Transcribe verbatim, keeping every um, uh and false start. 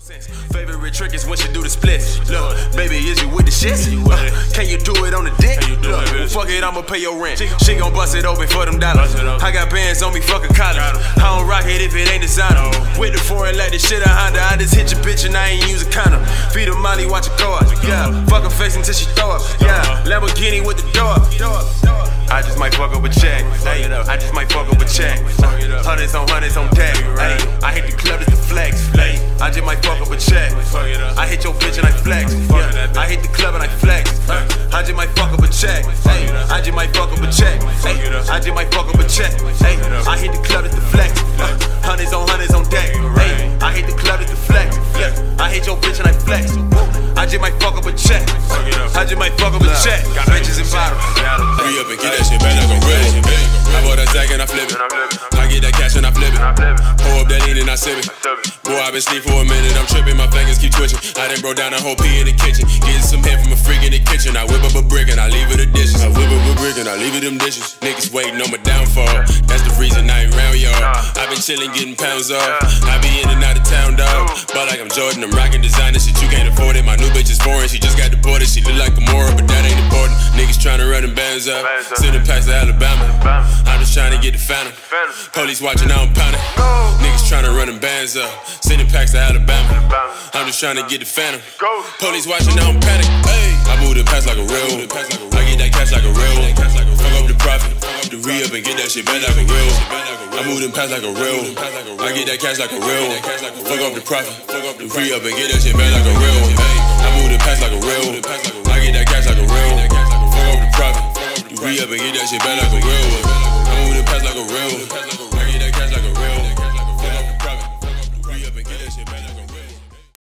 Favorite trick is when she do the split. Look, baby, is you with the shit? Uh, can you do it on the dick? Look, well, fuck it, I'ma pay your rent. She gon' bust it open for them dollars. I got bands on me, fuck a collar. I don't rock it if it ain't designer. With the foreign like the shit a Honda. I just hit your bitch and I ain't use a condom. Feed her Molly, watch her go up. Yeah, fuck her face until she throw up. Yeah, Lamborghini with the door up. I just might fuck up a check. Ay, I just might fuck up a check. Uh, hundreds on hundreds on deck. Ay, I hit the club, it's the flex. Ay, I just might fuck up a check. I hit your bitch and I flex. Yeah, I hit the club and I flex. Uh, I just might fuck up a check. Ay, I just might fuck up a check. Ay, I just might fuck up a check. Ay, I hit the club, it's the flex. Uh, hundreds on hundreds on deck. Ay, I hit the club, it's the flex. Yeah, I hit your bitch and I flex. I just might fuck up a check. I just might fuck up a check. Got bitches and bottles. Hurry up and get that shit back like a real. I bought that sack and I flip it. I get that cash and I flip it. Pour up that lean and I sip it. Boy, I been asleep for a minute. I'm tripping, my fingers keep twitching. I done broke down a whole pea in the kitchen. Getting some head from a freak in the kitchen. I whip up a brick and I leave it the dishes. I whip up a brick and I leave it them dishes. Niggas waiting on my downfall. That's the reason I ain't round y'all. I been chilling, getting pounds off. I be in and out of town, dog. But like I'm Jordan, I'm rocking designer shit. You can't afford it. My new bitch is foreign. She just got deported. She look like Gamora, but that ain't important. Niggas tryna run them bands up. Sending packs to Alabama. I'm just tryna get the phantom. Police watching, I don't pound it. Niggas tryna run them bands up. Sending packs to Alabama. I'm just tryna get the phantom. Police watching, I don't panic. I move the packs like a real. I get that cash like a real. Fuck up the profit. The re up and get that shit back like a real. I move them packs like a real. I get that cash like a real. Fuck up the profit. The re up and get that shit back like a real. I move them packs like a real. I get that cash like a real. Fuck up the profit. The re up and get that shit back like a real. I move them packs like a real.